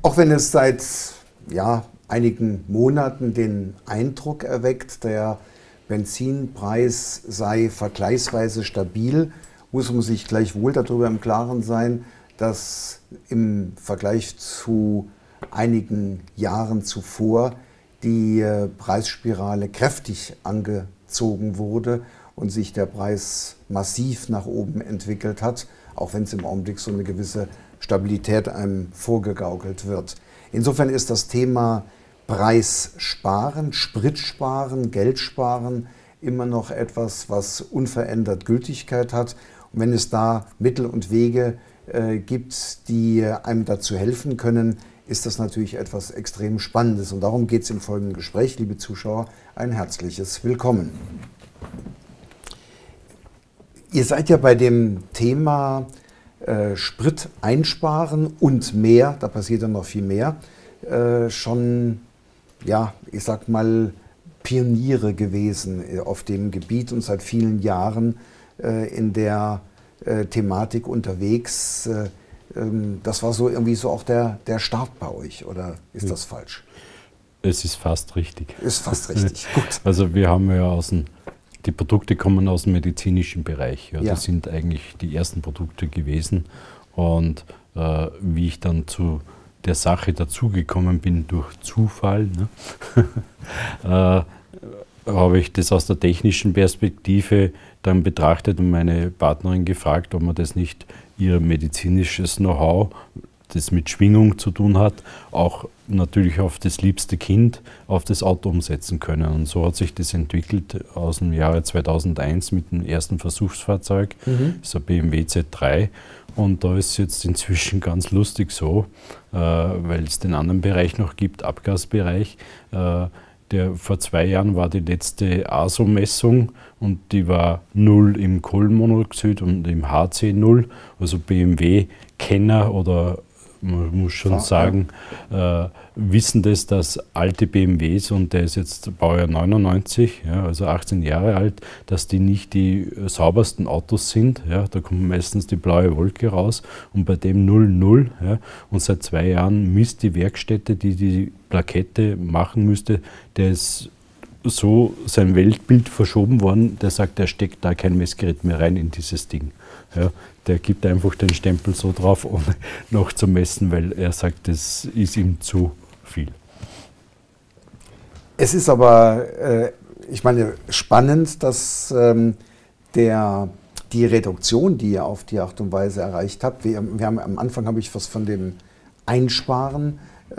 Auch wenn es seit einigen Monaten den Eindruck erweckt, der Benzinpreis sei vergleichsweise stabil, muss man sich gleichwohl darüber im Klaren sein, dass im Vergleich zu einigen Jahren zuvor die Preisspirale kräftig angezogen wurde und sich der Preis massiv nach oben entwickelt hat, auch wenn es im Augenblick so eine gewisse Stabilität einem vorgegaukelt wird. Insofern ist das Thema Preissparen, Spritsparen, Geldsparen immer noch etwas, was unverändert Gültigkeit hat. Und wenn es da Mittel und Wege gibt, die einem dazu helfen können, ist das natürlich etwas extrem Spannendes. Und darum geht es im folgenden Gespräch. Liebe Zuschauer, ein herzliches Willkommen. Ihr seid ja bei dem Thema Sprit einsparen und mehr, da passiert dann noch viel mehr, schon, ich sag mal, Pioniere gewesen auf dem Gebiet und seit vielen Jahren in der Thematik unterwegs. Das war so irgendwie so auch der Start bei euch, oder ist das falsch? Es ist fast richtig. Ist fast richtig, gut. Also wir haben ja die Produkte kommen aus dem medizinischen Bereich. Ja. Das sind eigentlich die ersten Produkte gewesen. Und wie ich dann zu der Sache dazugekommen bin durch Zufall, habe ich das aus der technischen Perspektive dann betrachtet und meine Partnerin gefragt, ob man das nicht ihr medizinisches Know-how, das mit Schwingung zu tun hat, auch natürlich auf das liebste Kind, auf das Auto umsetzen können. Und so hat sich das entwickelt aus dem Jahre 2001 mit dem ersten Versuchsfahrzeug, das ist ein BMW Z3. Und da ist es jetzt inzwischen ganz lustig so, weil es den anderen Bereich noch gibt, Abgasbereich. Vor 2 Jahren war die letzte ASO-Messung und die war 0 im Kohlenmonoxid und im HC 0. Also BMW-Kenner oder man muss schon sagen, wissen das, dass alte BMWs, und der ist jetzt Baujahr 99, also 18 Jahre alt, dass die nicht die saubersten Autos sind. Ja, da kommt meistens die blaue Wolke raus und bei dem 0,0. Ja, und seit 2 Jahren misst die Werkstätte, die die Plakette machen müsste, der ist so sein Weltbild verschoben worden, der sagt, er steckt da kein Messgerät mehr rein in dieses Ding. Ja, der gibt einfach den Stempel so drauf, ohne noch zu messen, weil er sagt, das ist ihm zu viel. Es ist aber, ich meine, spannend, dass die Reduktion, die ihr auf die Art und Weise erreicht habt, wir haben am Anfang habe ich was von dem Einsparen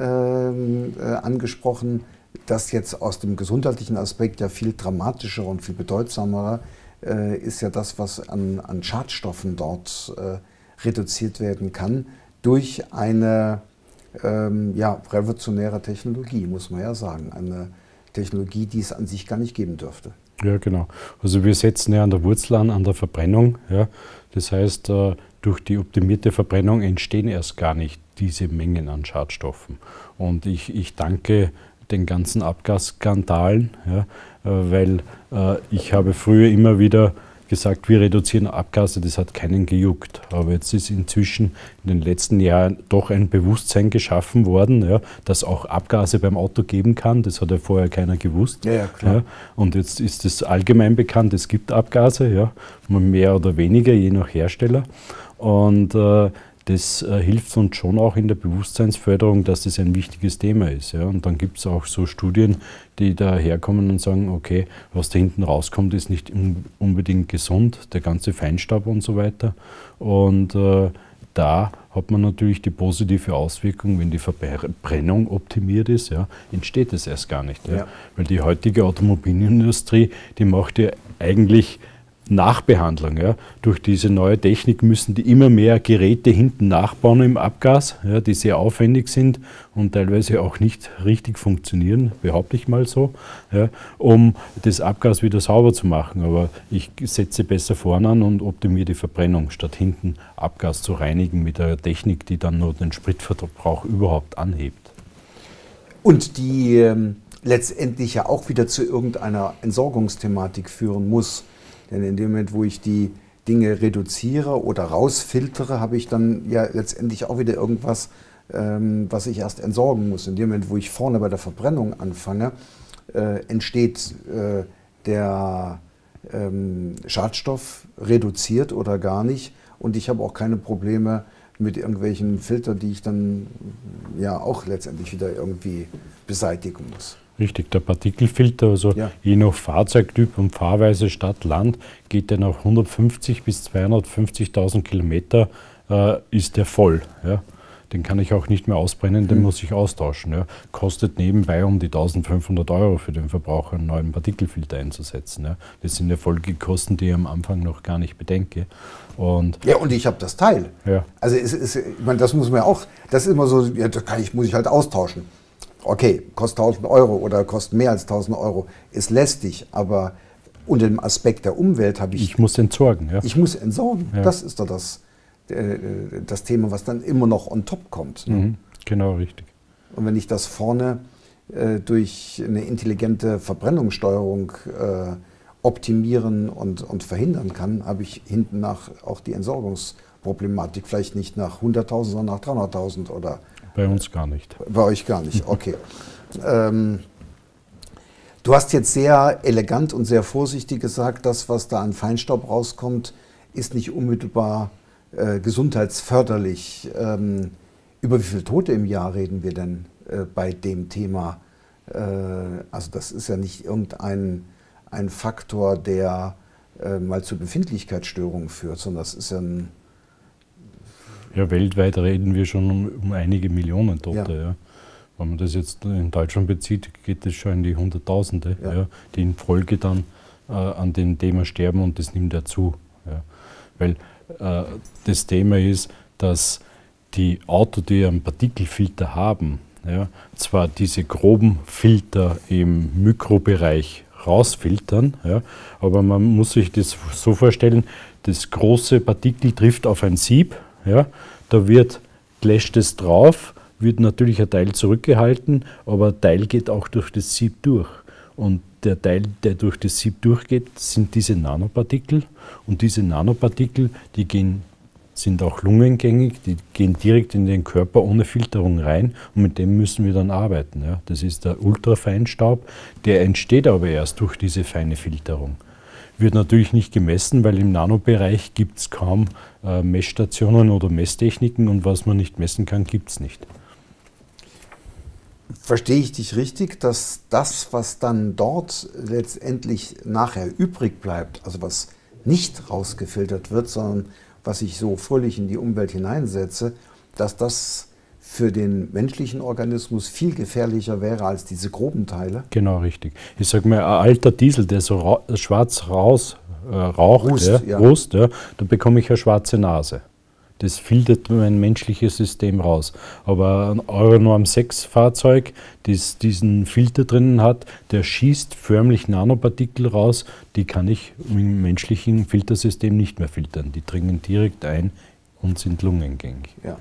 angesprochen, das jetzt aus dem gesundheitlichen Aspekt ja viel dramatischer und viel bedeutsamer ist ja das, was an Schadstoffen dort reduziert werden kann durch eine revolutionäre Technologie, muss man ja sagen. Eine Technologie, die es an sich gar nicht geben dürfte. Ja, genau. Also wir setzen ja an der Wurzel an der Verbrennung. Ja. Das heißt, durch die optimierte Verbrennung entstehen erst gar nicht diese Mengen an Schadstoffen. Und ich danke den ganzen Abgasskandalen, weil ich habe früher immer wieder gesagt, wir reduzieren Abgase, das hat keinen gejuckt. Aber jetzt ist inzwischen in den letzten Jahren doch ein Bewusstsein geschaffen worden, dass auch Abgase beim Auto geben kann. Das hat ja vorher keiner gewusst. Ja, klar. Und jetzt ist es allgemein bekannt, es gibt Abgase, mehr oder weniger, je nach Hersteller. Und das hilft uns schon auch in der Bewusstseinsförderung, dass das ein wichtiges Thema ist. Ja. Und dann gibt es auch so Studien, die daherkommen und sagen, okay, was da hinten rauskommt, ist nicht unbedingt gesund, der ganze Feinstaub und so weiter. Und da hat man natürlich die positive Auswirkung, wenn die Verbrennung optimiert ist, entsteht es erst gar nicht. Ja. Weil die heutige Automobilindustrie, die macht ja eigentlich Nachbehandlung. Ja. Durch diese neue Technik müssen die immer mehr Geräte hinten nachbauen im Abgas, die sehr aufwendig sind und teilweise auch nicht richtig funktionieren, behaupte ich mal so, um das Abgas wieder sauber zu machen. Aber ich setze besser vorne an und optimiere die Verbrennung, statt hinten Abgas zu reinigen mit einer Technik, die dann nur den Spritverbrauch überhaupt anhebt. Und die letztendlich ja auch wieder zu irgendeiner Entsorgungsthematik führen muss. Denn in dem Moment, wo ich die Dinge reduziere oder rausfiltere, habe ich dann ja letztendlich auch wieder irgendwas, was ich erst entsorgen muss. In dem Moment, wo ich vorne bei der Verbrennung anfange, entsteht der Schadstoff reduziert oder gar nicht. Und ich habe auch keine Probleme mit irgendwelchen Filtern, die ich dann ja auch letztendlich wieder irgendwie beseitigen muss. Richtig, der Partikelfilter, also je nach Fahrzeugtyp und Fahrweise Stadt, Land, geht der nach 150 bis 250.000 Kilometer, ist der voll. Ja. Den kann ich auch nicht mehr ausbrennen, den muss ich austauschen. Ja. Kostet nebenbei um die 1.500 € für den Verbraucher, einen neuen Partikelfilter einzusetzen. Ja. Das sind ja Folgekosten, die ich am Anfang noch gar nicht bedenke. Und ich habe das Teil. Ja. Also ich meine, das muss man auch, das ist immer so, ja, muss ich halt austauschen. Okay, kostet 1.000 € oder kostet mehr als 1.000 €, ist lästig, aber unter dem Aspekt der Umwelt habe ich... Ich muss entsorgen. Ja. Ich muss entsorgen, das ist doch das Thema, was dann immer noch on top kommt. Ne? Genau, richtig. Und wenn ich das vorne durch eine intelligente Verbrennungssteuerung optimieren und verhindern kann, habe ich hinten nach auch die Entsorgungsproblematik, vielleicht nicht nach 100.000, sondern nach 300.000 oder... Bei uns gar nicht. Bei euch gar nicht, okay. Du hast jetzt sehr elegant und sehr vorsichtig gesagt, das, was da an Feinstaub rauskommt, ist nicht unmittelbar gesundheitsförderlich. Über wie viele Tote im Jahr reden wir denn bei dem Thema? Also das ist ja nicht ein Faktor, der mal zu Befindlichkeitsstörungen führt, sondern das ist ja ein... Ja, weltweit reden wir schon um einige Millionen Tote. Ja. Wenn man das jetzt in Deutschland bezieht, geht das schon in die Hunderttausende, die in Folge dann an dem Thema sterben, und das nimmt ja zu. Ja. Weil das Thema ist, dass die Autos, die einen Partikelfilter haben, zwar diese groben Filter im Mikrobereich rausfiltern, aber man muss sich das so vorstellen, das große Partikel trifft auf ein Sieb, da gläscht es drauf, wird natürlich ein Teil zurückgehalten, aber ein Teil geht auch durch das Sieb durch. Und der Teil, der durch das Sieb durchgeht, sind diese Nanopartikel. Und diese Nanopartikel, sind auch lungengängig, die gehen direkt in den Körper ohne Filterung rein, und mit dem müssen wir dann arbeiten. Ja. Das ist der Ultrafeinstaub, der entsteht aber erst durch diese feine Filterung. Wird natürlich nicht gemessen, weil im Nanobereich gibt es kaum Messstationen oder Messtechniken, und was man nicht messen kann, gibt es nicht. Verstehe ich dich richtig, dass das, was dann dort letztendlich nachher übrig bleibt, also was nicht rausgefiltert wird, sondern was ich so fröhlich in die Umwelt hineinsetze, dass das für den menschlichen Organismus viel gefährlicher wäre als diese groben Teile? Genau, richtig. Ich sage mal, ein alter Diesel, der so schwarz raucht, da bekomme ich eine schwarze Nase. Das filtert mein menschliches System raus. Aber ein Euro Norm 6 Fahrzeug, das diesen Filter drinnen hat, der schießt förmlich Nanopartikel raus, die kann ich im menschlichen Filtersystem nicht mehr filtern. Die dringen direkt ein und sind lungengängig. Ja.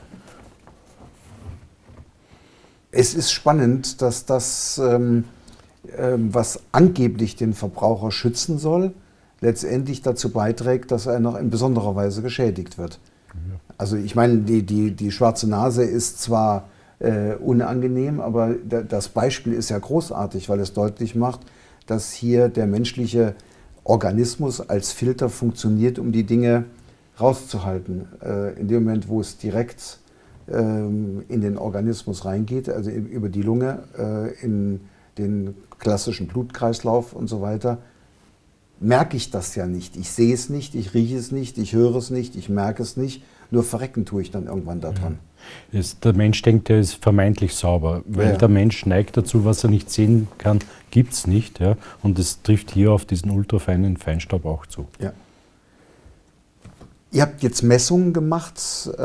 Es ist spannend, dass das, was angeblich den Verbraucher schützen soll, letztendlich dazu beiträgt, dass er noch in besonderer Weise geschädigt wird. Also ich meine, die schwarze Nase ist zwar unangenehm, aber das Beispiel ist ja großartig, weil es deutlich macht, dass hier der menschliche Organismus als Filter funktioniert, um die Dinge rauszuhalten. In dem Moment, wo es direkt in den Organismus reingeht, also über die Lunge, in den klassischen Blutkreislauf und so weiter, merke ich das ja nicht. Ich sehe es nicht, ich rieche es nicht, ich höre es nicht, ich merke es nicht. Nur verrecken tue ich dann irgendwann daran. Ja. Der Mensch denkt, er ist vermeintlich sauber. Weil der Mensch neigt dazu, was er nicht sehen kann, gibt es nicht. Ja? Und das trifft hier auf diesen ultrafeinen Feinstaub auch zu. Ja. Ihr habt jetzt Messungen gemacht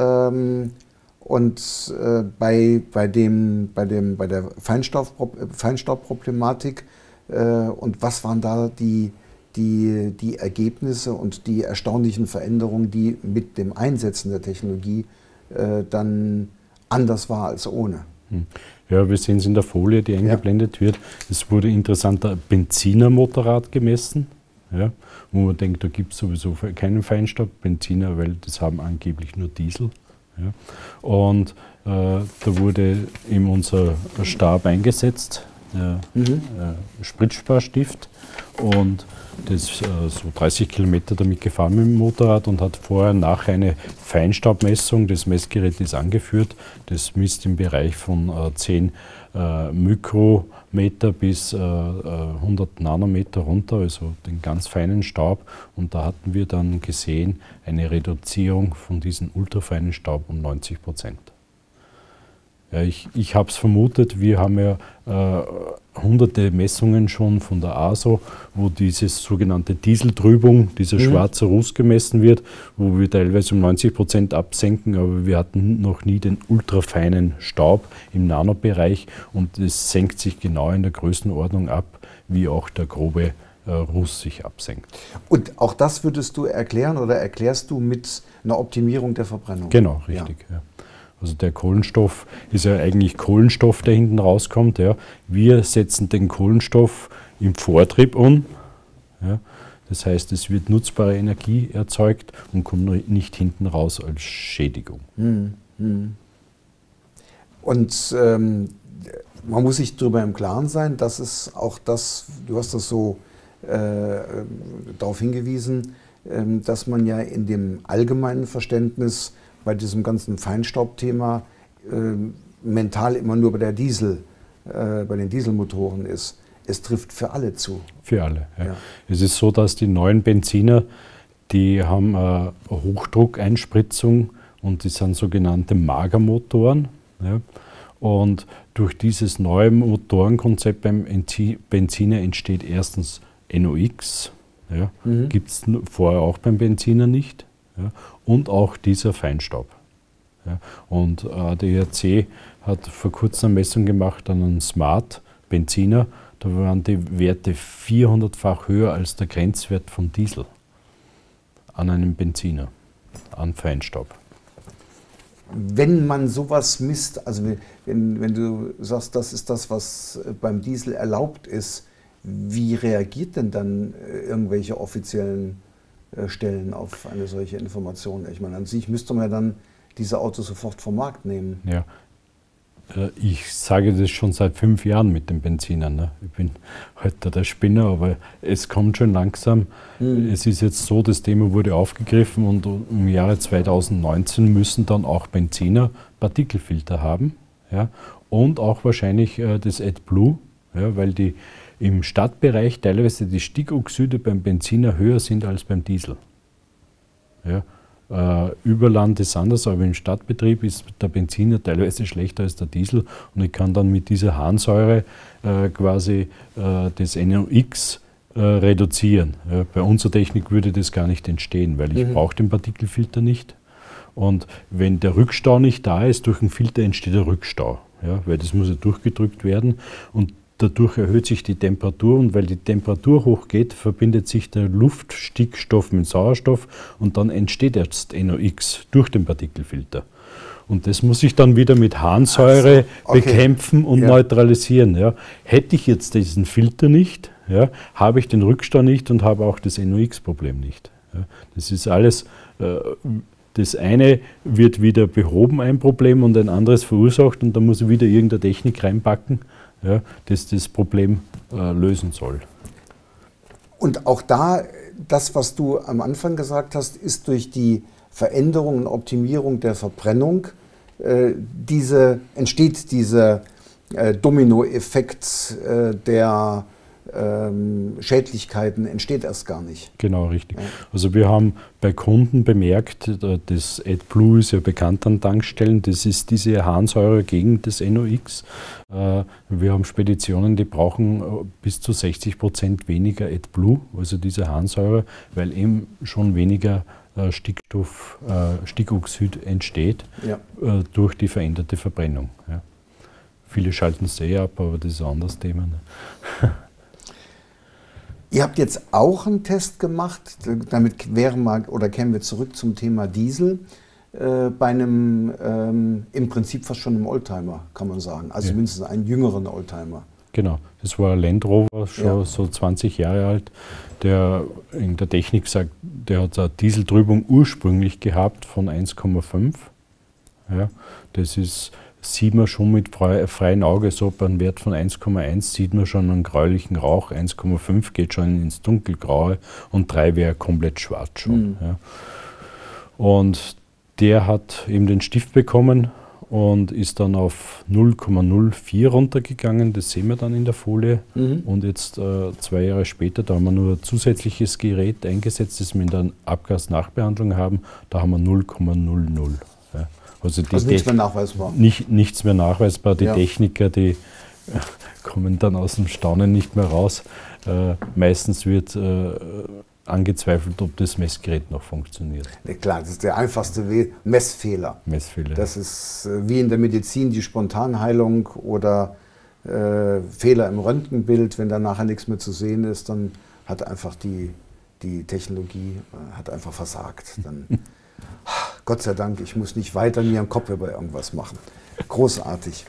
und bei der Feinstaubproblematik und was waren da die Ergebnisse und die erstaunlichen Veränderungen, die mit dem Einsetzen der Technologie dann anders war als ohne? Ja, wir sehen es in der Folie, die eingeblendet wird. Es wurde interessanter Benzinermotorrad gemessen, wo man denkt, da gibt es sowieso keinen Feinstaub. Benziner, weil das haben angeblich nur Diesel. Ja. Und Da wurde eben unser Stab eingesetzt, Spritzsparstift, und das so 30 Kilometer damit gefahren mit dem Motorrad und hat vorher nachher eine Feinstaubmessung. Das Messgerät ist angeführt. Das misst im Bereich von 10 Mikrometer bis 100 Nanometer runter, also den ganz feinen Staub. Und da hatten wir dann gesehen eine Reduzierung von diesem ultrafeinen Staub um 90%. Ja, ich habe es vermutet, wir haben ja hunderte Messungen schon von der ASO, wo diese sogenannte Dieseltrübung, dieser schwarze Ruß gemessen wird, wo wir teilweise um 90% absenken, aber wir hatten noch nie den ultrafeinen Staub im Nanobereich, und es senkt sich genau in der Größenordnung ab, wie auch der grobe Ruß sich absenkt. Und auch das würdest du erklären oder erklärst du mit einer Optimierung der Verbrennung? Genau, richtig. Ja. Also der Kohlenstoff ist ja eigentlich Kohlenstoff, der hinten rauskommt. Ja. Wir setzen den Kohlenstoff im Vortrieb um. Ja. Das heißt, es wird nutzbare Energie erzeugt und kommt nicht hinten raus als Schädigung. Und man muss sich darüber im Klaren sein, dass es auch das, du hast das so darauf hingewiesen, dass man ja in dem allgemeinen Verständnis bei diesem ganzen Feinstaubthema mental immer nur bei den Dieselmotoren ist. Es trifft für alle zu. Für alle, ja. Ja. Es ist so, dass die neuen Benziner, die haben eine Hochdruckeinspritzung und die sind sogenannte Magermotoren. Ja. Und durch dieses neue Motorenkonzept beim Benziner entsteht erstens NOx, ja. Gibt es vorher auch beim Benziner nicht. Ja, und auch dieser Feinstaub. Ja, und der IAC hat vor kurzem eine Messung gemacht an einem Smart-Benziner. Da waren die Werte 400-fach höher als der Grenzwert von Diesel an einem Benziner, an Feinstaub. Wenn man sowas misst, also wenn du sagst, das ist das, was beim Diesel erlaubt ist, wie reagiert denn dann irgendwelche offiziellen Stellen auf eine solche Information? Ich meine, an sich müsste man ja dann diese Autos sofort vom Markt nehmen. Ja, ich sage das schon seit 5 Jahren mit den Benzinern. Ne? Ich bin heute der Spinner, aber es kommt schon langsam. Es ist jetzt so, das Thema wurde aufgegriffen und im Jahre 2019 müssen dann auch Benziner Partikelfilter haben, ja? Und auch wahrscheinlich das AdBlue, ja? Weil die im Stadtbereich teilweise die Stickoxide beim Benziner höher sind als beim Diesel. Ja, über Land ist anders, aber im Stadtbetrieb ist der Benziner teilweise schlechter als der Diesel, und ich kann dann mit dieser Harnsäure quasi das NOx reduzieren. Ja, bei unserer Technik würde das gar nicht entstehen, weil ich brauche den Partikelfilter nicht. Und wenn der Rückstau nicht da ist, durch den Filter entsteht der Rückstau, ja, weil das muss ja durchgedrückt werden, und dadurch erhöht sich die Temperatur, und weil die Temperatur hochgeht, verbindet sich der Luftstickstoff mit Sauerstoff und dann entsteht erst NOx durch den Partikelfilter. Und das muss ich dann wieder mit Harnsäure bekämpfen und neutralisieren. Ja. Hätte ich jetzt diesen Filter nicht, ja, habe ich den Rückstau nicht und habe auch das NOx-Problem nicht. Ja. Das ist alles, das eine wird wieder behoben, ein Problem, und ein anderes verursacht, und da muss ich wieder irgendeine Technik reinpacken, ja, das das Problem lösen soll. Und auch da, das, was du am Anfang gesagt hast, ist durch die Veränderung und Optimierung der Verbrennung entsteht dieser Dominoeffekt der Schädlichkeiten entsteht erst gar nicht. Genau, richtig. Ja. Also wir haben bei Kunden bemerkt, das AdBlue ist ja bekannt an Tankstellen, das ist diese Harnsäure gegen das NOx. Wir haben Speditionen, die brauchen bis zu 60% weniger AdBlue, also diese Harnsäure, weil eben schon weniger Stickoxid entsteht, ja, durch die veränderte Verbrennung. Ja. Viele schalten es ab, aber das ist ein anderes Thema. Ne? Ihr habt jetzt auch einen Test gemacht, damit kämen wir zurück zum Thema Diesel, bei einem im Prinzip fast schon einem Oldtimer, kann man sagen, also mindestens einen jüngeren Oldtimer. Genau, das war ein Land Rover, schon so 20 Jahre alt, der in der Technik sagt, der hat eine Dieseltrübung ursprünglich gehabt von 1,5. Ja. Das sieht man schon mit freiem Auge, so beim Wert von 1,1 sieht man schon einen gräulichen Rauch, 1,5 geht schon ins Dunkelgraue und 3 wäre komplett schwarz schon. Ja. Und der hat eben den Stift bekommen und ist dann auf 0,04 runtergegangen, das sehen wir dann in der Folie. Und jetzt 2 Jahre später, da haben wir nur ein zusätzliches Gerät eingesetzt, das wir in der Abgasnachbehandlung haben, da haben wir 0,00. Ja. Also nichts mehr nachweisbar. Nichts mehr nachweisbar. Die Ja. Techniker, die kommen dann aus dem Staunen nicht mehr raus. Meistens wird angezweifelt, ob das Messgerät noch funktioniert. Ja, klar, das ist der einfachste Weg, Messfehler. Messfehler. Das ist wie in der Medizin die Spontanheilung oder Fehler im Röntgenbild. Wenn da nachher nichts mehr zu sehen ist, dann hat einfach die Technologie hat einfach versagt. Dann, Gott sei Dank, ich muss nicht weiter mir am Kopf über irgendwas machen. Großartig.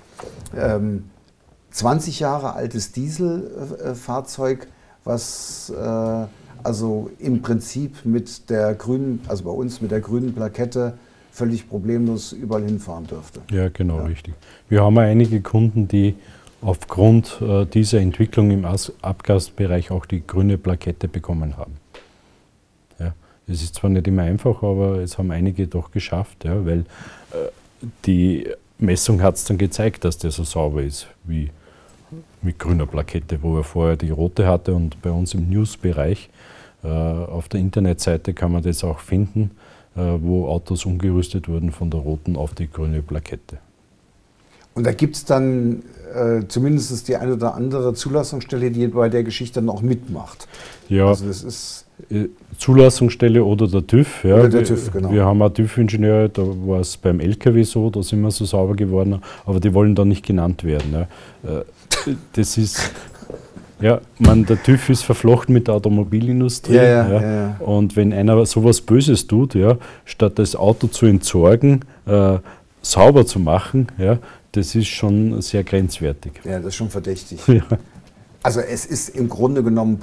20 Jahre altes Dieselfahrzeug, was also im Prinzip mit der grünen, also bei uns mit der grünen Plakette völlig problemlos überall hinfahren dürfte. Ja, genau, richtig. Wir haben einige Kunden, die aufgrund dieser Entwicklung im Abgasbereich auch die grüne Plakette bekommen haben. Ja, es ist zwar nicht immer einfach, aber es haben einige doch geschafft, ja, weil die Messung hat es dann gezeigt, dass der so sauber ist wie mit grüner Plakette, wo er vorher die rote hatte, und bei uns im News-Bereich auf der Internetseite kann man das auch finden, wo Autos umgerüstet wurden von der roten auf die grüne Plakette. Und da gibt es dann zumindest die eine oder andere Zulassungsstelle, die bei der Geschichte dann auch mitmacht. Ja, also das ist Zulassungsstelle oder der TÜV. Ja. Oder der TÜV, genau. Wir haben auch TÜV-Ingenieure, da war es beim LKW so, da sind wir so sauber geworden, aber die wollen da nicht genannt werden. Ja. Das ist, ja, der TÜV ist verflochten mit der Automobilindustrie. Ja. Und wenn einer sowas Böses tut, ja, statt das Auto zu entsorgen, sauber zu machen, ja, das ist schon sehr grenzwertig. Ja, das ist schon verdächtig. Ja. Also es ist im Grunde genommen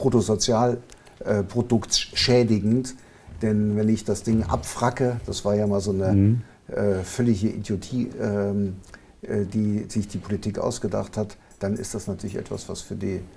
produktschädigend, denn wenn ich das Ding abfracke, das war ja mal so eine völlige Idiotie, die sich die Politik ausgedacht hat, dann ist das natürlich etwas, was für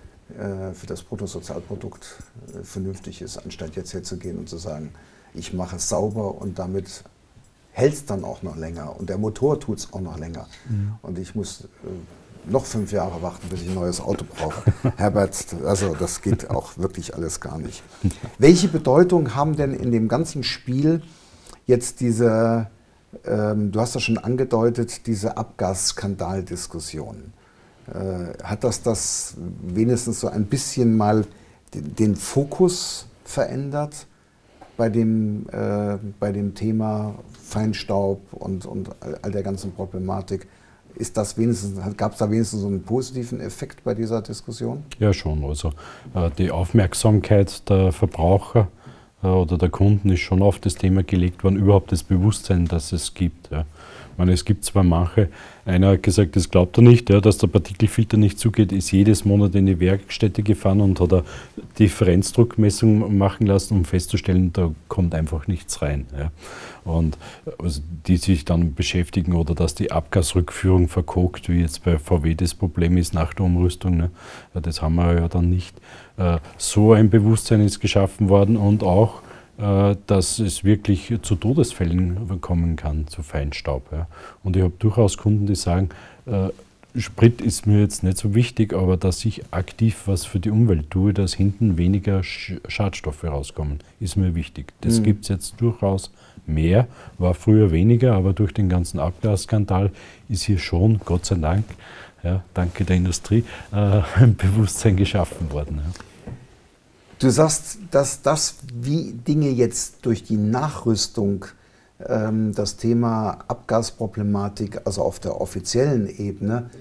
das Bruttosozialprodukt vernünftig ist, anstatt jetzt herzugehen und zu sagen, ich mache es sauber und damit hält es dann auch noch länger und der Motor tut es auch noch länger. Und ich muss noch 5 Jahre warten, bis ich ein neues Auto brauche. Herbert, also das geht auch wirklich alles gar nicht. Welche Bedeutung haben denn in dem ganzen Spiel jetzt diese, du hast das schon angedeutet, diese Abgasskandaldiskussion? Hat das wenigstens so ein bisschen mal den Fokus verändert bei dem Thema Feinstaub und all der ganzen Problematik? Gab es da wenigstens so einen positiven Effekt bei dieser Diskussion? Ja, schon. Also die Aufmerksamkeit der Verbraucher oder der Kunden ist schon auf das Thema gelegt worden, überhaupt das Bewusstsein, dass es gibt. Ja. Ich meine, es gibt zwar manche, einer hat gesagt, das glaubt er nicht, ja, dass der Partikelfilter nicht zugeht, ist jedes Monat in die Werkstätte gefahren und hat eine Differenzdruckmessung machen lassen, um festzustellen, da kommt einfach nichts rein. Ja. Und also die sich dann beschäftigen oder dass die Abgasrückführung verkokt, wie jetzt bei VW das Problem ist nach der Umrüstung, ne. Ja, das haben wir ja dann nicht. So ein Bewusstsein ist geschaffen worden und auch, dass es wirklich zu Todesfällen kommen kann, zu Feinstaub. Ja. Und ich habe durchaus Kunden, die sagen, Sprit ist mir jetzt nicht so wichtig, aber dass ich aktiv was für die Umwelt tue, dass hinten weniger Schadstoffe rauskommen, ist mir wichtig. Das gibt es jetzt durchaus mehr, war früher weniger, aber durch den ganzen Abgasskandal ist hier schon, Gott sei Dank, ja, danke der Industrie, ein Bewusstsein geschaffen worden. Ja. Du sagst, dass wie Dinge jetzt durch die Nachrüstung das Thema Abgasproblematik, also auf der offiziellen Ebene,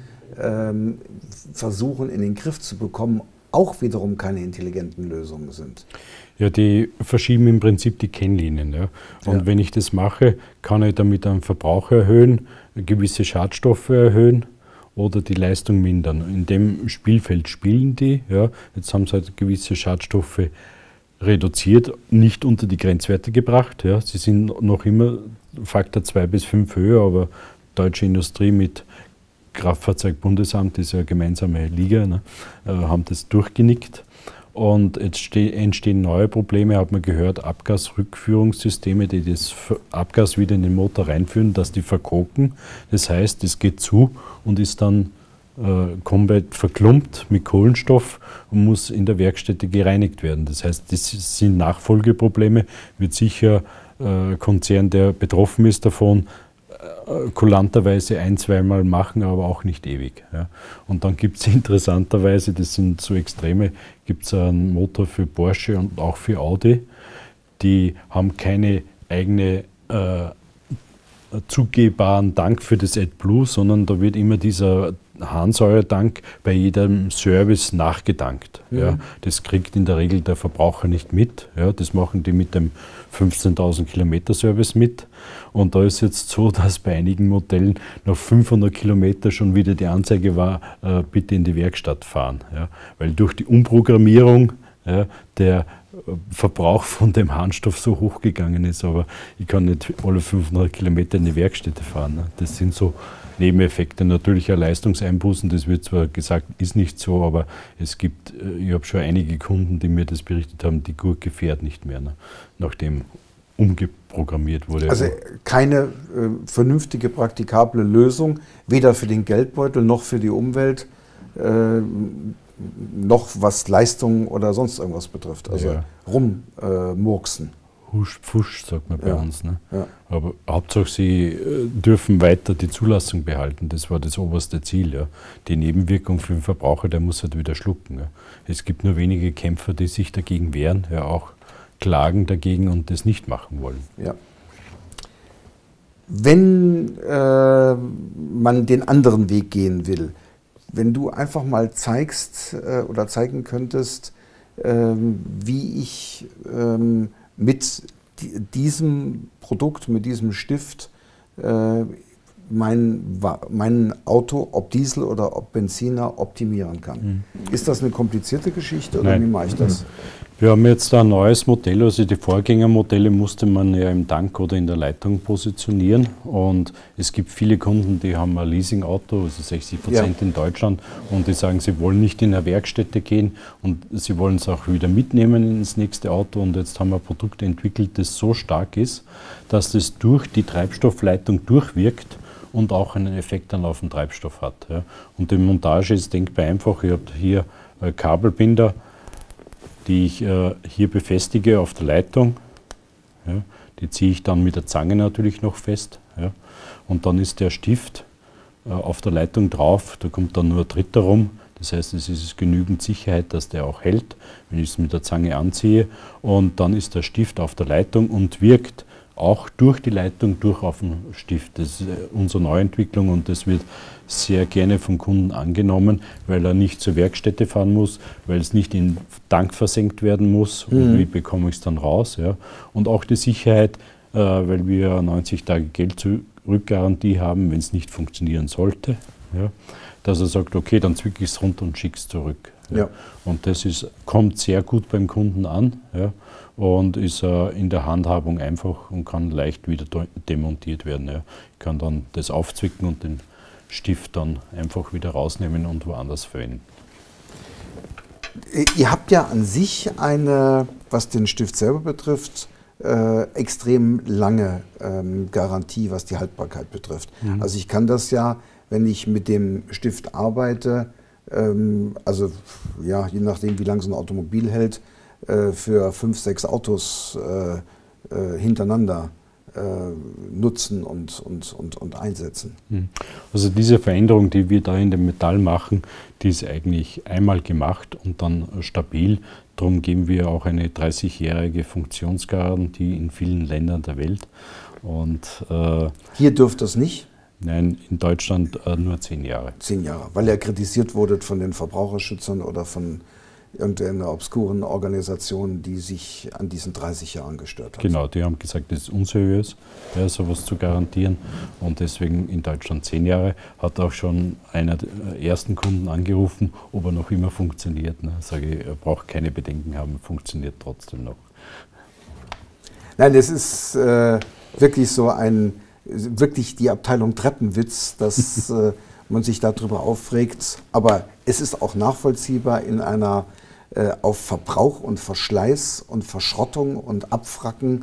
versuchen in den Griff zu bekommen, auch wiederum keine intelligenten Lösungen sind. Ja, die verschieben im Prinzip die Kennlinien. Ja. Und wenn ich das mache, kann ich damit einen Verbrauch erhöhen, gewisse Schadstoffe erhöhen oder die Leistung mindern. In dem Spielfeld spielen die. Ja. Jetzt haben sie halt gewisse Schadstoffe reduziert, nicht unter die Grenzwerte gebracht. Ja. Sie sind noch immer Faktor 2 bis 5 höher, aber deutsche Industrie mit Kraftfahrzeugbundesamt, das ist ja eine gemeinsame Liga, ne, haben das durchgenickt. Und jetzt entstehen neue Probleme, hat man gehört, Abgasrückführungssysteme, die das Abgas wieder in den Motor reinführen, dass die verkoken. Das heißt, es geht zu und ist dann komplett verklumpt mit Kohlenstoff und muss in der Werkstätte gereinigt werden. Das heißt, das sind Nachfolgeprobleme, wird sicher Konzern, der betroffen ist davon, kulanterweise ein-, zweimal machen, aber auch nicht ewig. Ja. Und dann gibt es interessanterweise, das sind so Extreme, gibt es einen Motor für Porsche und auch für Audi, die haben keine eigene zugehbaren Tank für das AdBlue, sondern da wird immer dieser Harnsäuretank bei jedem Service nachgetankt. Mhm. Ja. Das kriegt in der Regel der Verbraucher nicht mit. Ja. Das machen die mit dem 15.000 Kilometer Service mit. Und da ist jetzt so, dass bei einigen Modellen nach 500 Kilometer schon wieder die Anzeige war, bitte in die Werkstatt fahren. Ja. Weil durch die Umprogrammierung der Verbrauch von dem Harnstoff so hochgegangen ist, aber ich kann nicht alle 500 Kilometer in die Werkstätte fahren. Ne? Das sind so Nebeneffekte. Natürlich ein Leistungseinbußen, das wird zwar gesagt, ist nicht so, aber es gibt, ich habe schon einige Kunden, die mir das berichtet haben, die Gurke fährt nicht mehr, ne? Nachdem umgeprogrammiert wurde. Also keine vernünftige, praktikable Lösung, weder für den Geldbeutel noch für die Umwelt, noch was Leistung oder sonst irgendwas betrifft. Also rummurksen. Husch, pfusch, sagt man bei uns. Ne? Ja. Aber Hauptsache, sie dürfen weiter die Zulassung behalten. Das war das oberste Ziel. Ja. Die Nebenwirkung für den Verbraucher, der muss halt wieder schlucken. Ja. Es gibt nur wenige Kämpfer, die sich dagegen wehren, ja, auch klagen dagegen und das nicht machen wollen. Ja. Wenn man den anderen Weg gehen will, wenn du einfach mal zeigst oder zeigen könntest, wie ich mit diesem Produkt, mit diesem Stift mein Auto, ob Diesel oder ob Benziner, optimieren kann. Mhm. Ist das eine komplizierte Geschichte oder wie mache ich das? Wir haben jetzt ein neues Modell, also die Vorgängermodelle musste man ja im Tank oder in der Leitung positionieren und es gibt viele Kunden, die haben ein Leasingauto, also 60% in Deutschland und die sagen, sie wollen nicht in eine Werkstätte gehen und sie wollen es auch wieder mitnehmen ins nächste Auto und jetzt haben wir ein Produkt entwickelt, das so stark ist, dass das durch die Treibstoffleitung durchwirkt und auch einen Effekt dann auf den Treibstoff hat. Ja. Und die Montage ist denkbar einfach. Ich habe hier Kabelbinder, die ich hier befestige auf der Leitung. Ja. Die ziehe ich dann mit der Zange natürlich noch fest. Ja. Und dann ist der Stift auf der Leitung drauf, da kommt dann nur ein Dritter rum. Das heißt, es ist genügend Sicherheit, dass der auch hält, wenn ich es mit der Zange anziehe. Und dann ist der Stift auf der Leitung und wirkt auch durch die Leitung durch auf den Stift. Das ist unsere Neuentwicklung und das wird sehr gerne vom Kunden angenommen, weil er nicht zur Werkstätte fahren muss, weil es nicht in den Tank versenkt werden muss. Und wie bekomme ich es dann raus? Ja. Und auch die Sicherheit, weil wir 90 Tage Geld-Zurück-Garantie haben, wenn es nicht funktionieren sollte. Ja. Dass er sagt, okay, dann zwicke ich es runter und schicke es zurück. Ja. Ja. Und das kommt sehr gut beim Kunden an. Ja. Und ist in der Handhabung einfach und kann leicht wieder demontiert werden. Ja. Ich kann dann das aufzwicken und den Stift dann einfach wieder rausnehmen und woanders verwenden. Ihr habt ja an sich eine, was den Stift selber betrifft, extrem lange Garantie, was die Haltbarkeit betrifft. Mhm. Also ich kann das ja, wenn ich mit dem Stift arbeite, also ja, je nachdem wie lange so ein Automobil hält, für 5, 6 Autos hintereinander nutzen und einsetzen. Also diese Veränderung, die wir da in dem Metall machen, die ist eigentlich einmal gemacht und dann stabil. Darum geben wir auch eine 30-jährige Funktionsgarantie in vielen Ländern der Welt. Und, hier dürft das nicht? Nein, in Deutschland nur 10 Jahre. 10 Jahre, weil er kritisiert wurde von den Verbraucherschützern oder von irgendeiner obskuren Organisation, die sich an diesen 30 Jahren gestört hat. Genau, die haben gesagt, das ist unseriös, ja, sowas zu garantieren. Und deswegen in Deutschland 10 Jahre. Hat auch schon einer der ersten Kunden angerufen, ob er noch immer funktioniert. Ne? Sage ich, er braucht keine Bedenken haben, funktioniert trotzdem noch. Nein, es ist wirklich so wirklich die Abteilung Treppenwitz, dass man sich darüber aufregt. Aber es ist auch nachvollziehbar in einer auf Verbrauch und Verschleiß und Verschrottung und Abwracken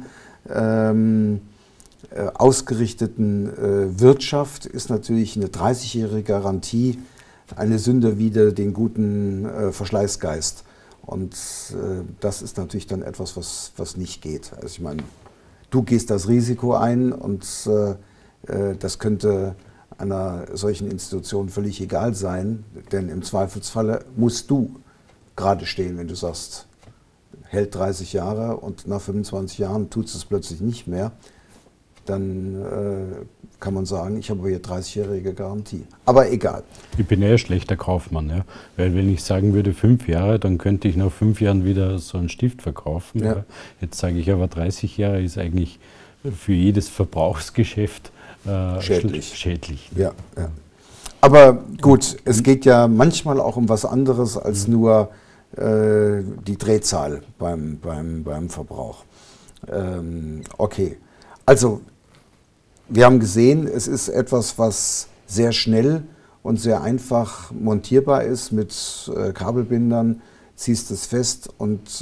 ausgerichteten Wirtschaft ist natürlich eine 30-jährige Garantie eine Sünde wider den guten Verschleißgeist. Und das ist natürlich dann etwas, was nicht geht. Also ich meine, du gehst das Risiko ein und das könnte einer solchen Institution völlig egal sein, denn im Zweifelsfalle musst du gerade stehen, wenn du sagst, hält 30 Jahre und nach 25 Jahren tut es plötzlich nicht mehr, dann kann man sagen, ich habe hier 30-jährige Garantie. Aber egal. Ich bin eher ein schlechter Kaufmann, ja? Weil wenn ich sagen würde 5 Jahre, dann könnte ich nach 5 Jahren wieder so einen Stift verkaufen. Ja. Jetzt sage ich aber 30 Jahre ist eigentlich für jedes Verbrauchsgeschäft schädlich. Ja, ja. Aber gut, es geht ja manchmal auch um was anderes als nur die Drehzahl beim Verbrauch. Okay, also wir haben gesehen, es ist etwas, was sehr schnell und sehr einfach montierbar ist mit Kabelbindern, ziehst es fest und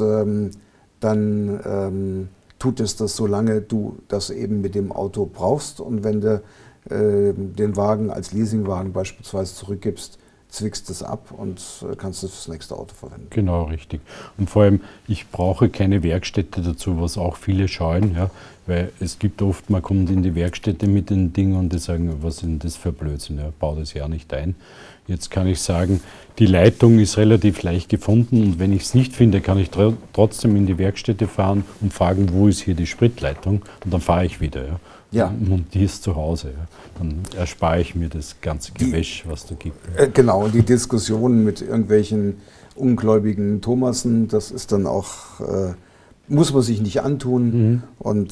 dann tut es das, solange du das eben mit dem Auto brauchst, und wenn du den Wagen als Leasingwagen beispielsweise zurückgibst, zwickst es ab und kannst es fürs nächste Auto verwenden. Genau, richtig. Und vor allem, ich brauche keine Werkstätte dazu, was auch viele scheuen, ja, weil es gibt oft, man kommt in die Werkstätte mit den Dingen und die sagen, was ist denn das für Blödsinn, ja, bau das ja nicht ein. Jetzt kann ich sagen, die Leitung ist relativ leicht gefunden und wenn ich es nicht finde, kann ich trotzdem in die Werkstätte fahren und fragen, wo ist hier die Spritleitung, und dann fahre ich wieder. Ja. Ja. Und montiere es zu Hause. Ja. Dann erspare ich mir das ganze Gewäsch, was da gibt. Genau, und die Diskussionen mit irgendwelchen ungläubigen Thomassen, das ist dann auch, muss man sich nicht antun und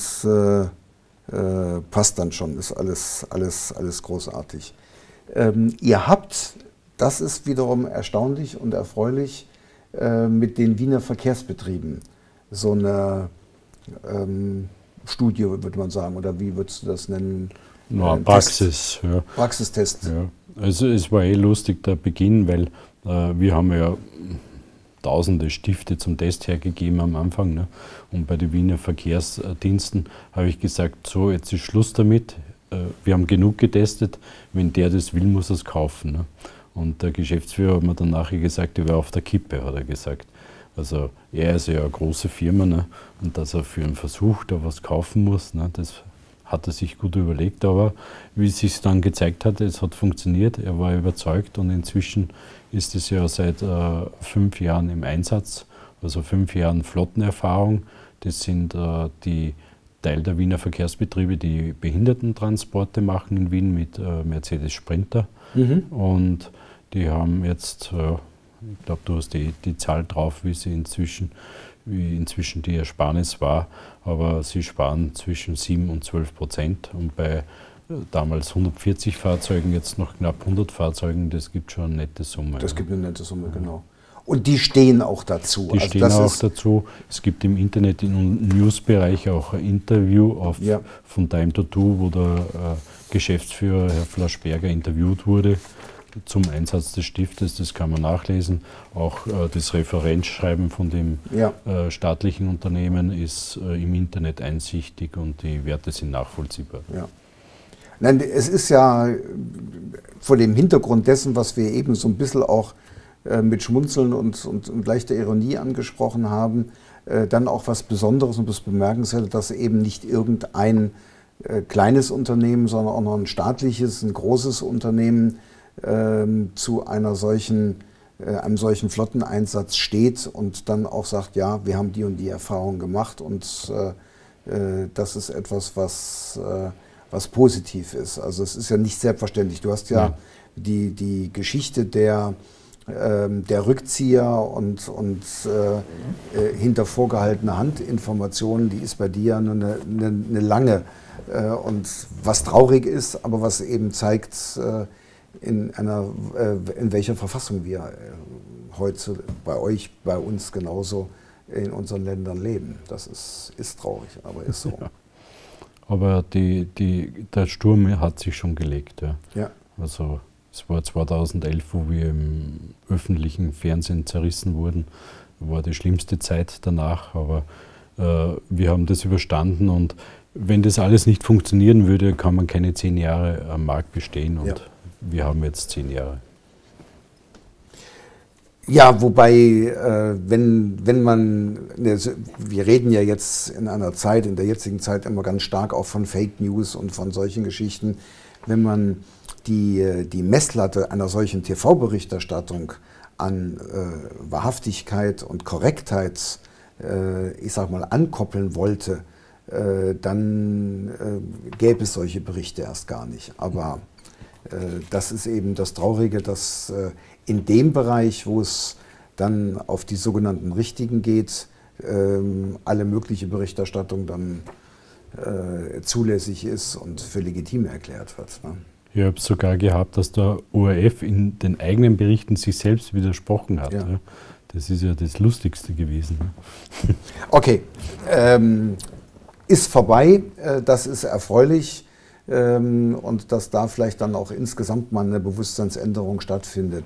passt dann schon, ist alles großartig. Ihr habt, das ist wiederum erstaunlich und erfreulich, mit den Wiener Verkehrsbetrieben so eine Studie, würde man sagen, oder wie würdest du das nennen? No, Praxis. Ja. Praxistest. Ja. Also es war lustig der Beginn, weil wir haben ja tausende Stifte zum Test hergegeben am Anfang. Ne? Und bei den Wiener Verkehrsdiensten habe ich gesagt, so, jetzt ist Schluss damit. Wir haben genug getestet, wenn der das will, muss er es kaufen. Ne? Und der Geschäftsführer hat mir dann nachher gesagt, er wäre auf der Kippe, hat er gesagt. Also er ist ja eine große Firma, ne? Und dass er für einen Versuch da was kaufen muss, ne? Das hat er sich gut überlegt, aber wie es sich dann gezeigt hat, es hat funktioniert, er war überzeugt und inzwischen ist es ja seit 5 Jahren im Einsatz, also 5 Jahren Flottenerfahrung. Das sind die Teil der Wiener Verkehrsbetriebe, die Behindertentransporte machen in Wien mit Mercedes Sprinter. Und die haben jetzt, ich glaube, du hast die Zahl drauf, wie inzwischen die Ersparnis war, aber sie sparen zwischen 7 und 12% und bei damals 140 Fahrzeugen, jetzt noch knapp 100 Fahrzeugen, das gibt schon eine nette Summe. Das gibt eine nette Summe, genau. Und die stehen auch dazu. Die stehen auch dazu. Es gibt im Internet, im Newsbereich auch ein Interview von Time to Do, wo der Geschäftsführer, Herr Flaschberger, interviewt wurde zum Einsatz des Stiftes. Das kann man nachlesen. Auch das Referenzschreiben von dem staatlichen Unternehmen ist im Internet einsichtig und die Werte sind nachvollziehbar. Ja. Nein, es ist ja vor dem Hintergrund dessen, was wir eben so ein bisschen auch mit Schmunzeln und leichter Ironie angesprochen haben, dann auch was Besonderes und was Bemerkenswertes, dass eben nicht irgendein kleines Unternehmen, sondern auch noch ein staatliches, ein großes Unternehmen zu einem solchen Flotteneinsatz steht und dann auch sagt, ja, wir haben die und die Erfahrung gemacht und das ist etwas, was positiv ist. Also es ist ja nicht selbstverständlich. Du hast ja die Geschichte der der Rückzieher und hinter vorgehaltener Hand Informationen, die ist bei dir nur eine lange. Und was traurig ist, aber was eben zeigt, in welcher Verfassung wir heute bei euch, bei uns genauso in unseren Ländern leben. Das ist traurig, aber ist so. Ja. Aber der Sturm hat sich schon gelegt. Ja. Ja. Also es war 2011, wo wir im öffentlichen Fernsehen zerrissen wurden, war die schlimmste Zeit danach, aber wir haben das überstanden und wenn das alles nicht funktionieren würde, kann man keine 10 Jahre am Markt bestehen und wir haben jetzt 10 Jahre. Ja, wobei, wenn man, wir reden ja jetzt in der jetzigen Zeit immer ganz stark auch von Fake News und von solchen Geschichten, wenn man die Messlatte einer solchen TV-Berichterstattung an Wahrhaftigkeit und Korrektheit, ich sag mal, ankoppeln wollte, dann gäbe es solche Berichte erst gar nicht. Aber das ist eben das Traurige, dass in dem Bereich, wo es dann auf die sogenannten Richtigen geht, alle mögliche Berichterstattung dann zulässig ist und für legitim erklärt wird. Ne? Ich habe es sogar gehabt, dass der ORF in den eigenen Berichten sich selbst widersprochen hat. Ja. Ja. Das ist ja das Lustigste gewesen. Ne? Okay, ist vorbei, das ist erfreulich und dass da vielleicht dann auch insgesamt mal eine Bewusstseinsänderung stattfindet.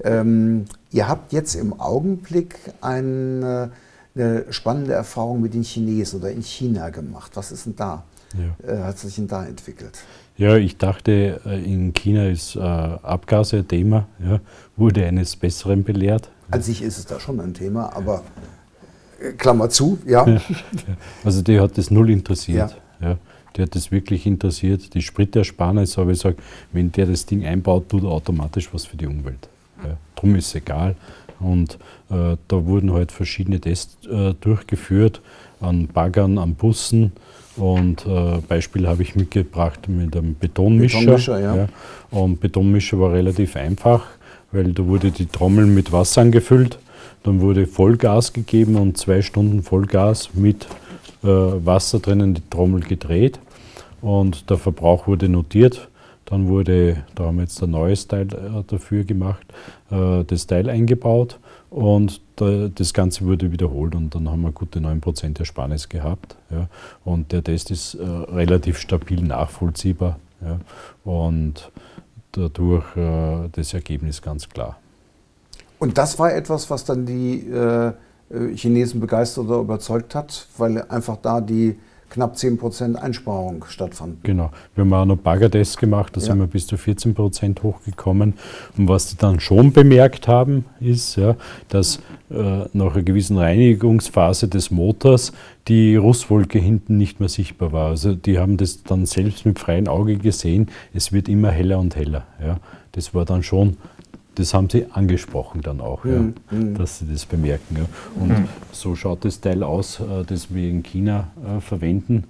Ihr habt jetzt im Augenblick eine spannende Erfahrung mit den Chinesen oder in China gemacht. Was ist denn da? Ja. Hat sich denn da entwickelt? Ja, ich dachte, in China ist Abgase ein Thema, ja, wurde eines Besseren belehrt. An sich ist es da schon ein Thema, aber Klammer zu, ja. Also die hat das null interessiert. Ja. Ja. Die hat das wirklich interessiert. Die Spritersparnis, habe ich gesagt, wenn der das Ding einbaut, tut er automatisch was für die Umwelt. Ja. Drum ist es egal. Und da wurden halt verschiedene Tests durchgeführt an Baggern, an Bussen. Und Beispiel habe ich mitgebracht mit einem Betonmischer. Ja. Ja. Und Betonmischer war relativ einfach, weil da wurde die Trommel mit Wasser angefüllt, dann wurde Vollgas gegeben und 2 Stunden Vollgas mit Wasser drinnen die Trommel gedreht und der Verbrauch wurde notiert. Dann wurde, da haben wir jetzt ein neues Teil dafür gemacht, das Teil eingebaut und das Ganze wurde wiederholt und dann haben wir gute 9% Ersparnis gehabt. Ja. Und der Test ist relativ stabil nachvollziehbar, ja. Und dadurch das Ergebnis ganz klar. Und das war etwas, was dann die Chinesen begeistert oder überzeugt hat, weil einfach da die knapp 10% Einsparung stattfand. Genau. Wir haben auch noch Baggertests gemacht, da sind wir bis zu 14% hochgekommen. Und was sie dann schon bemerkt haben, ist, ja, dass nach einer gewissen Reinigungsphase des Motors die Rußwolke hinten nicht mehr sichtbar war. Also die haben das dann selbst mit freiem Auge gesehen, es wird immer heller und heller. Ja. Das war dann schon, das haben sie angesprochen dann auch, ja, dass sie das bemerken. Ja. Und so schaut das Teil aus, das wir in China verwenden.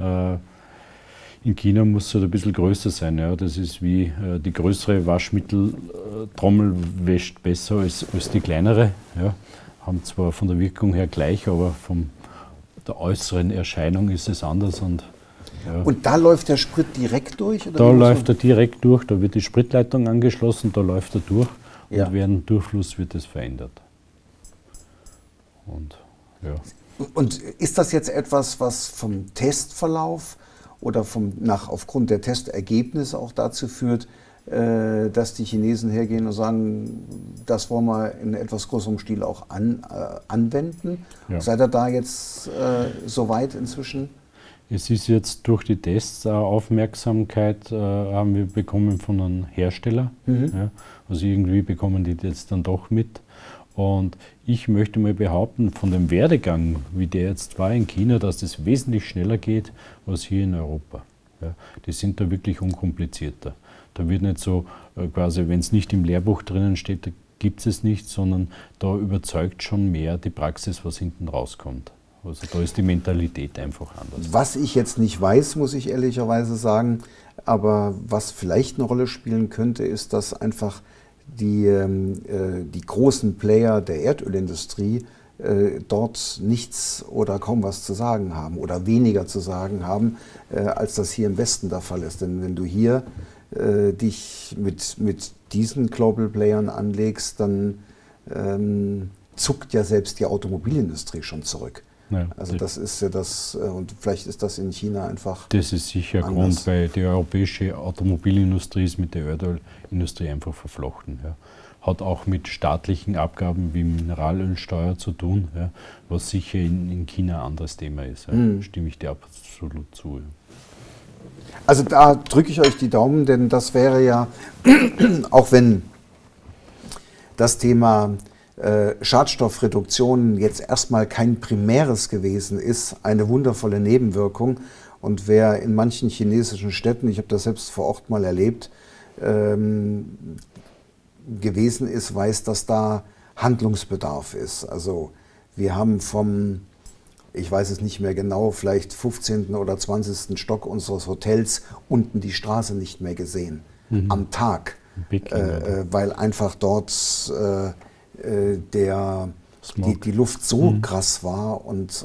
In China muss es halt ein bisschen größer sein. Ja. Das ist wie die größere Waschmitteltrommel wäscht besser als die kleinere. Ja. Haben zwar von der Wirkung her gleich, aber von der äußeren Erscheinung ist es anders. Und da läuft der Sprit direkt durch? Oder da läuft er direkt durch, da wird die Spritleitung angeschlossen, da läuft er durch und während Durchfluss wird es verändert. Und ist das jetzt etwas, was vom Testverlauf oder aufgrund der Testergebnisse auch dazu führt, dass die Chinesen hergehen und sagen, das wollen wir in etwas größerem Stil auch anwenden? Ja. Seid ihr da jetzt so weit inzwischen? Es ist jetzt durch die Tests Aufmerksamkeit haben wir bekommen von einem Hersteller. Ja, also irgendwie bekommen die jetzt dann doch mit. Und ich möchte mal behaupten, von dem Werdegang, wie der jetzt war in China, dass das wesentlich schneller geht als hier in Europa. Ja, die sind da wirklich unkomplizierter. Da wird nicht so quasi, wenn es nicht im Lehrbuch drinnen steht, da gibt es nicht, sondern da überzeugt schon mehr die Praxis, was hinten rauskommt. Also da ist die Mentalität einfach anders. Was ich jetzt nicht weiß, muss ich ehrlicherweise sagen, aber was vielleicht eine Rolle spielen könnte, ist, dass einfach die großen Player der Erdölindustrie dort nichts oder kaum was zu sagen haben oder weniger zu sagen haben, als das hier im Westen der Fall ist. Denn wenn du hier dich mit diesen Global Playern anlegst, dann zuckt ja selbst die Automobilindustrie schon zurück. Ja, also das ist ja das, und vielleicht ist das in China einfach das ist sicher ein Grund, weil die europäische Automobilindustrie ist mit der Erdölindustrie einfach verflochten. Ja. Hat auch mit staatlichen Abgaben wie Mineralölsteuer zu tun, ja, was sicher in China ein anderes Thema ist. Ja. Stimme ich dir absolut zu. Ja. Also da drücke ich euch die Daumen, denn das wäre ja, auch wenn das Thema Schadstoffreduktion jetzt erstmal kein primäres gewesen ist, eine wundervolle Nebenwirkung. Und wer in manchen chinesischen Städten, ich habe das selbst vor Ort mal erlebt, gewesen ist, weiß, dass da Handlungsbedarf ist. Also wir haben vom, ich weiß es nicht mehr genau, vielleicht 15. oder 20. Stock unseres Hotels unten die Straße nicht mehr gesehen, am Tag, weil einfach dort die Luft so krass war und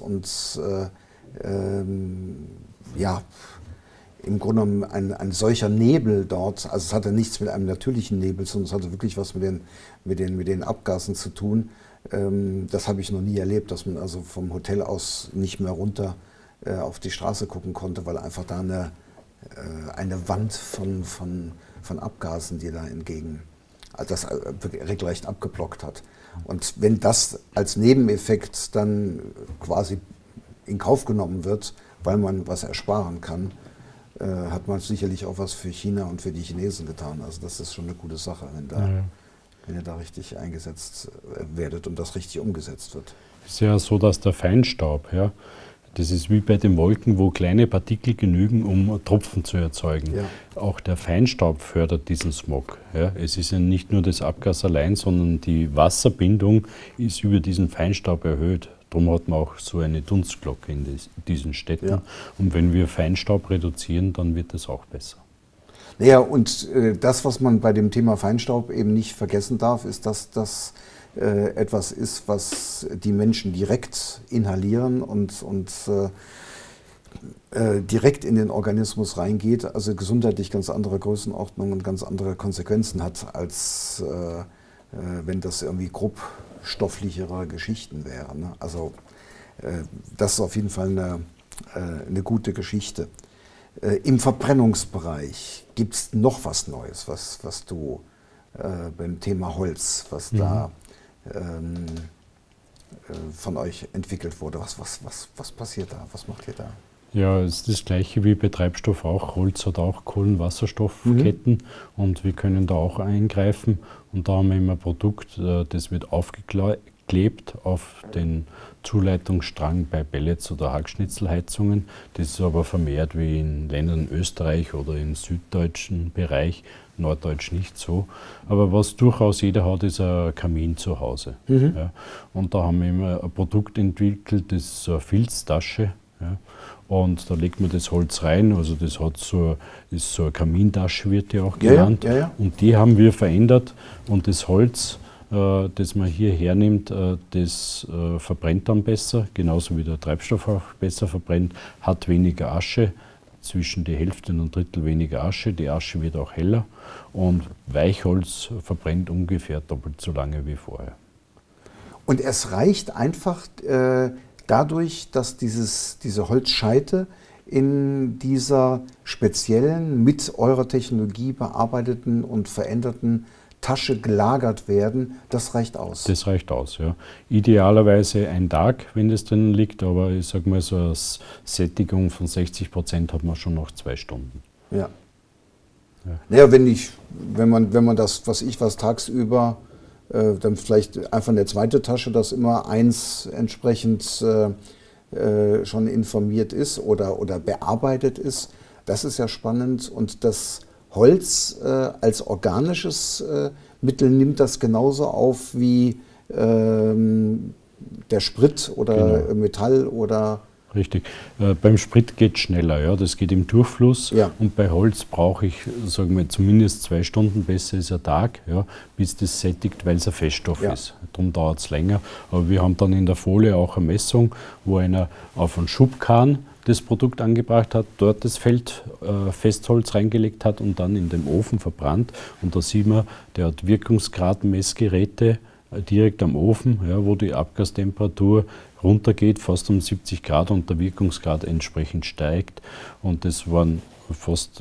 ja, im Grunde genommen ein solcher Nebel dort, also es hatte nichts mit einem natürlichen Nebel, sondern es hatte wirklich was mit den Abgasen zu tun. Das habe ich noch nie erlebt, dass man also vom Hotel aus nicht mehr runter auf die Straße gucken konnte, weil einfach da eine Wand von Abgasen, die da entgegen, also das regelrecht abgeblockt hat. Und wenn das als Nebeneffekt dann quasi in Kauf genommen wird, weil man was ersparen kann, hat man sicherlich auch was für China und für die Chinesen getan. Also das ist schon eine gute Sache, wenn ihr da richtig eingesetzt werdet und das richtig umgesetzt wird. Es ist ja so, dass der Feinstaub, ja, das ist wie bei den Wolken, wo kleine Partikel genügen, um Tropfen zu erzeugen. Ja. Auch der Feinstaub fördert diesen Smog. Ja. Es ist ja nicht nur das Abgas allein, sondern die Wasserbindung ist über diesen Feinstaub erhöht. Darum hat man auch so eine Dunstglocke in diesen Städten. Ja. Und wenn wir Feinstaub reduzieren, dann wird das auch besser. Naja, und das, was man bei dem Thema Feinstaub eben nicht vergessen darf, ist, dass das etwas ist, was die Menschen direkt inhalieren und direkt in den Organismus reingeht, also gesundheitlich ganz andere Größenordnung und ganz andere Konsequenzen hat, als wenn das irgendwie grobstofflichere Geschichten wären. Ne? Also das ist auf jeden Fall eine gute Geschichte. Im Verbrennungsbereich gibt es noch was Neues, was du beim Thema Holz, was da von euch entwickelt wurde. Was passiert da? Was macht ihr da? Ja, es ist das Gleiche wie bei Treibstoff auch. Holz hat auch Kohlenwasserstoffketten und wir können da auch eingreifen. Und da haben wir immer ein Produkt, das wird aufgeklebt auf den Zuleitungsstrang bei Pellets oder Hackschnitzelheizungen. Das ist aber vermehrt wie in Ländern Österreich oder im süddeutschen Bereich, norddeutsch nicht so. Aber was durchaus jeder hat, ist ein Kamin zu Hause. Ja. Und da haben wir immer ein Produkt entwickelt, das ist so eine Filztasche. Ja. Und da legt man das Holz rein, also das ist so eine Kamintasche, wird die auch genannt. Ja. Und die haben wir verändert und das Holz, das man hier hernimmt, das verbrennt dann besser, genauso wie der Treibstoff auch besser verbrennt, hat weniger Asche, zwischen die Hälfte und ein Drittel weniger Asche, die Asche wird auch heller und Weichholz verbrennt ungefähr doppelt so lange wie vorher. Und es reicht einfach dadurch, dass diese Holzscheite in dieser speziellen, mit eurer Technologie bearbeiteten und veränderten Tasche gelagert werden, das reicht aus? Das reicht aus, ja. Idealerweise ein Tag, wenn das drin liegt, aber ich sage mal, so eine Sättigung von 60% hat man schon nach 2 Stunden. Ja. Naja, wenn man das, was tagsüber, dann vielleicht einfach eine zweite Tasche, dass immer eins entsprechend schon informiert ist oder bearbeitet ist, das ist ja spannend. Und das Holz als organisches Mittel nimmt das genauso auf wie der Sprit oder Metall oder richtig. Beim Sprit geht es schneller, ja, das geht im Durchfluss. Ja. Und bei Holz brauche ich, sagen wir, zumindest 2 Stunden, besser ist ein Tag, ja, bis das sättigt, weil es ein Feststoff ist. Darum dauert es länger. Aber wir haben dann in der Folie auch eine Messung, wo einer auf einen Schubkahn das Produkt angebracht hat, dort das Festholz reingelegt hat und dann in dem Ofen verbrannt. Und da sieht man, der hat Wirkungsgradmessgeräte direkt am Ofen, ja, wo die Abgastemperatur runtergeht, fast um 70 Grad und der Wirkungsgrad entsprechend steigt. Und das waren fast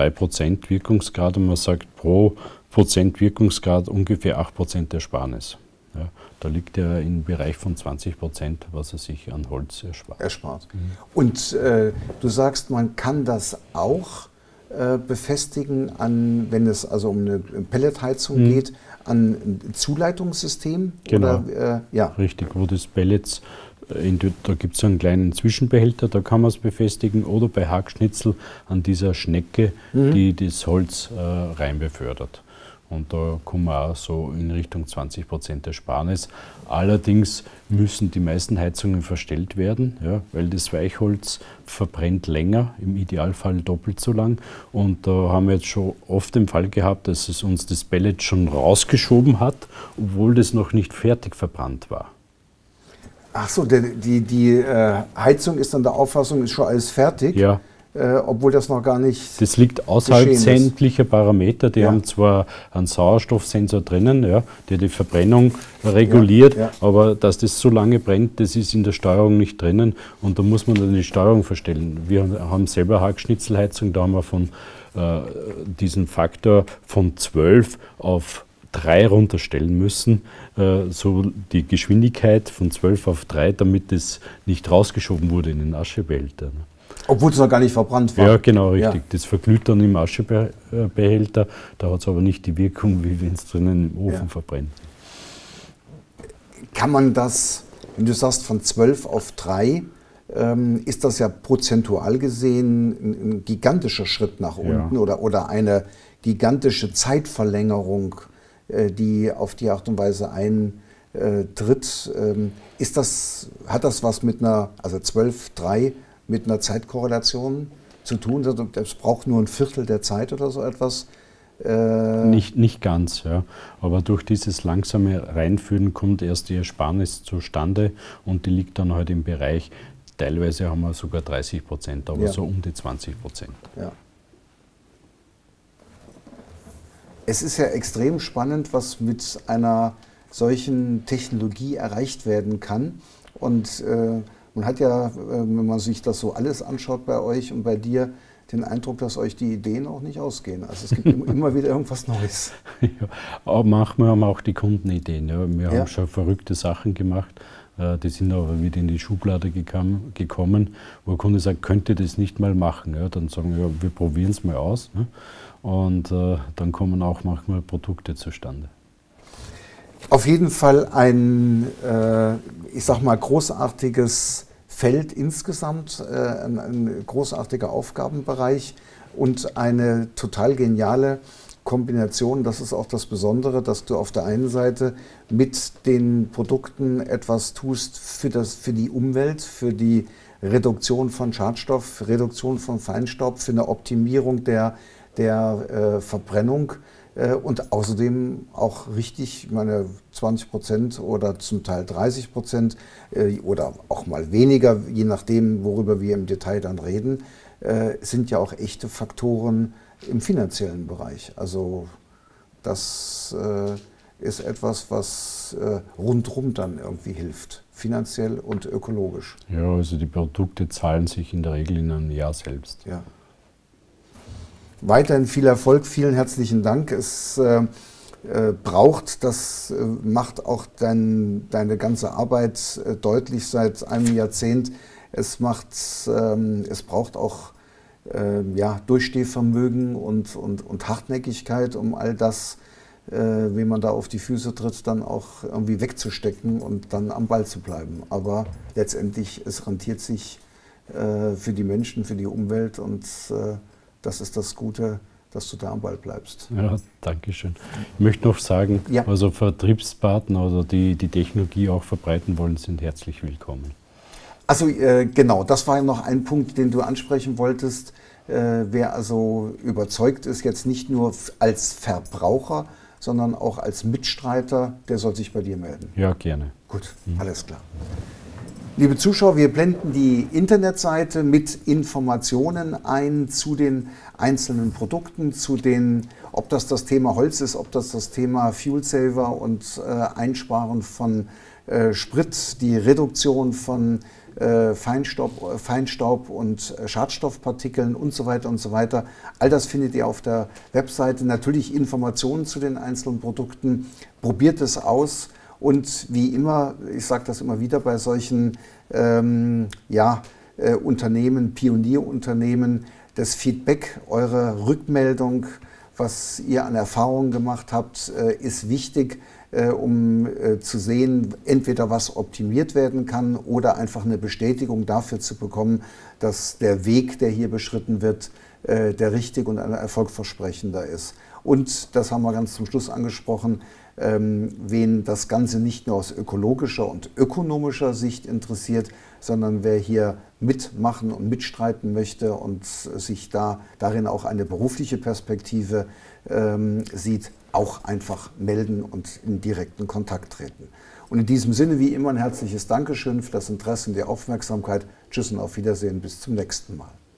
3% Wirkungsgrad und man sagt pro Prozent Wirkungsgrad ungefähr 8% Ersparnis. Ja, da liegt er im Bereich von 20%, was er sich an Holz erspart. Und du sagst, man kann das auch befestigen, wenn es also um eine Pelletheizung geht, an ein Zuleitungssystem? Genau, oder, ja. Richtig, wo das Pellets, da gibt es einen kleinen Zwischenbehälter, da kann man es befestigen, oder bei Hackschnitzel an dieser Schnecke, die das Holz rein befördert. Und da kommen wir auch so in Richtung 20% Ersparnis. Allerdings müssen die meisten Heizungen verstellt werden, ja, weil das Weichholz verbrennt länger, im Idealfall doppelt so lang. Und da haben wir jetzt schon oft den Fall gehabt, dass es uns das Pellet schon rausgeschoben hat, obwohl das noch nicht fertig verbrannt war. Ach so, die Heizung ist dann der Auffassung, ist schon alles fertig. Ja. Obwohl das noch gar nicht. Das liegt außerhalb sämtlicher Parameter. Die haben zwar einen Sauerstoffsensor drinnen, ja, der die Verbrennung reguliert, aber dass das so lange brennt, das ist in der Steuerung nicht drinnen und da muss man dann die Steuerung verstellen. Wir haben selber Hackschnitzelheizung, da haben wir von diesen Faktor von 12 auf 3 runterstellen müssen, so die Geschwindigkeit von 12 auf 3, damit das nicht rausgeschoben wurde in den Aschebehälter. Obwohl es noch gar nicht verbrannt war. Ja, genau, richtig. Ja. Das verglüht dann im Aschebehälter, da hat es aber nicht die Wirkung, wie wenn es drinnen im Ofen verbrennt. Kann man das, wenn du sagst von 12 auf 3, ist das ja prozentual gesehen ein gigantischer Schritt nach unten oder eine gigantische Zeitverlängerung, die auf die Art und Weise eintritt. Hat das was mit einer, also 12, 3, mit einer Zeitkorrelation zu tun? Es braucht nur ein Viertel der Zeit oder so etwas? Nicht ganz, ja. Aber durch dieses langsame Reinführen kommt erst die Ersparnis zustande und die liegt dann halt im Bereich, teilweise haben wir sogar 30%, aber so um die 20%. Ja. Es ist ja extrem spannend, was mit einer solchen Technologie erreicht werden kann. Und man hat ja, wenn man sich das so alles anschaut bei euch und bei dir, den Eindruck, dass euch die Ideen auch nicht ausgehen. Also es gibt immer wieder irgendwas Neues. Ja, aber manchmal haben auch die Kunden Ideen. Ja. Wir haben schon verrückte Sachen gemacht, die sind aber wieder in die Schublade gekommen, wo der Kunde sagt, könnt ihr das nicht mal machen? Ja, dann sagen wir, wir probieren es mal aus. Ne? Und dann kommen auch manchmal Produkte zustande. Auf jeden Fall ein, ich sag mal, großartiges Feld insgesamt, ein großartiger Aufgabenbereich und eine total geniale Kombination. Das ist auch das Besondere, dass du auf der einen Seite mit den Produkten etwas tust für die Umwelt, für die Reduktion von Schadstoff, Reduktion von Feinstaub, für eine Optimierung der Verbrennung. Und außerdem auch richtig, ich meine 20% oder zum Teil 30% oder auch mal weniger, je nachdem, worüber wir im Detail dann reden, sind ja auch echte Faktoren im finanziellen Bereich. Also das ist etwas, was rundherum dann irgendwie hilft, finanziell und ökologisch. Ja, also die Produkte zahlen sich in der Regel in einem Jahr selbst. Ja. Weiterhin viel Erfolg, vielen herzlichen Dank. Es braucht, das macht auch deine ganze Arbeit deutlich seit einem Jahrzehnt. Es braucht auch Durchstehvermögen und Hartnäckigkeit, um all das, wenn man da auf die Füße tritt, dann auch irgendwie wegzustecken und dann am Ball zu bleiben. Aber letztendlich, es rentiert sich für die Menschen, für die Umwelt und das ist das Gute, dass du da am Ball bleibst. Ja, danke schön. Ich möchte noch sagen, also Vertriebspartner oder die Technologie auch verbreiten wollen, sind herzlich willkommen. Also genau, das war noch ein Punkt, den du ansprechen wolltest. Wer also überzeugt ist, jetzt nicht nur als Verbraucher, sondern auch als Mitstreiter, der soll sich bei dir melden. Ja, gerne. Gut, alles klar. Liebe Zuschauer, wir blenden die Internetseite mit Informationen ein zu den einzelnen Produkten, zu den, ob das Thema Holz ist, ob das Thema Fuel Saver und Einsparen von Sprit, die Reduktion von Feinstaub und Schadstoffpartikeln und so weiter und so weiter. All das findet ihr auf der Webseite. Natürlich Informationen zu den einzelnen Produkten. Probiert es aus. Und wie immer, ich sage das immer wieder bei solchen Unternehmen, Pionierunternehmen, das Feedback, eure Rückmeldung, was ihr an Erfahrungen gemacht habt, ist wichtig, um zu sehen, entweder was optimiert werden kann oder einfach eine Bestätigung dafür zu bekommen, dass der Weg, der hier beschritten wird, der richtige und ein erfolgversprechender ist. Und, das haben wir ganz zum Schluss angesprochen, wen das Ganze nicht nur aus ökologischer und ökonomischer Sicht interessiert, sondern wer hier mitmachen und mitstreiten möchte und sich darin auch eine berufliche Perspektive sieht, auch einfach melden und in direkten Kontakt treten. Und in diesem Sinne wie immer ein herzliches Dankeschön für das Interesse und die Aufmerksamkeit. Tschüss und auf Wiedersehen, bis zum nächsten Mal.